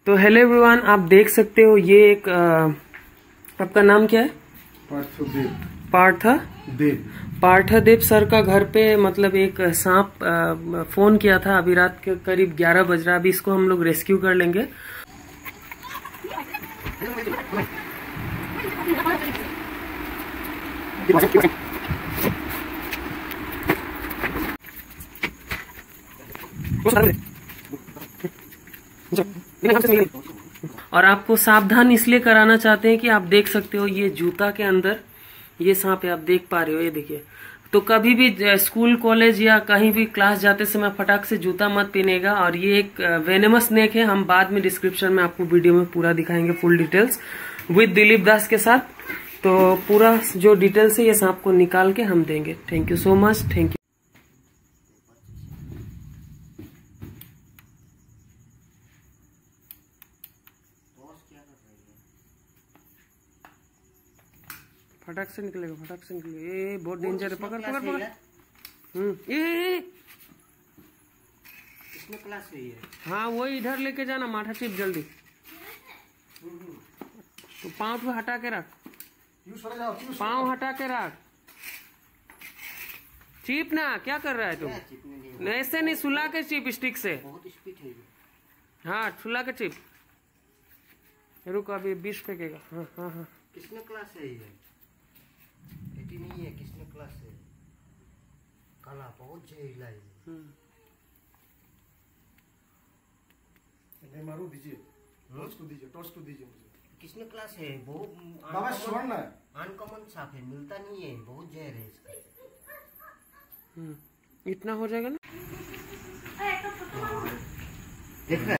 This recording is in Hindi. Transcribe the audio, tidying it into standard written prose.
तो हेलो एवरीवन, आप देख सकते हो ये एक आपका नाम क्या है? पार्थदेव सर का घर पे मतलब एक सांप फोन किया था। अभी रात के करीब 11 बज रहा है। अभी इसको हम लोग रेस्क्यू कर लेंगे। और आपको सावधान इसलिए कराना चाहते हैं कि आप देख सकते हो ये जूता के अंदर ये सांप है, आप देख पा रहे हो, ये देखिए। तो कभी भी स्कूल कॉलेज या कहीं भी क्लास जाते समय फटाक से जूता मत पहनेगा। और ये एक वेनेमस स्नेक है। हम बाद में डिस्क्रिप्शन में आपको वीडियो में पूरा दिखाएंगे, full details with Dilip Das के साथ। तो पूरा जो डिटेल्स है ये सांप को निकाल के हम देंगे। Thank you so much. Thank you. फटाक से निकलेगा, फटाक से निकलेगा। ये बहुत डेंजर है। पकड़ पकड़ पकड़। ये किसमें क्लास है ये? हाँ वही इधर लेके जाना, माथा चिप जल्दी। तो पाँव को हटा के रख, पाँव हटा के रख। चिप ना, क्या कर रहा है तुम? ऐसे नहीं, सुला के चिप, स्टिक से। बहुत स्पीड है ये। हाँ सुला के चिप। रुको, अभी 20 फेंकेगा। हाँ हाँ हाँ। किसमें क्लास है ये? बेटी नहीं है, किसमें क्लास है? काला, बहुत जहरीला है। मारो दीजिए, टॉर्च को दीजिए, टॉर्च को दीजिए मुझे। किसमें क्लास है? बहुत बाबा स्वर्ण है, अनकॉमन सांप है, मिलता नहीं है, बहुत जहर है इसका। इतना हो जाएगा ना। देख रहा है?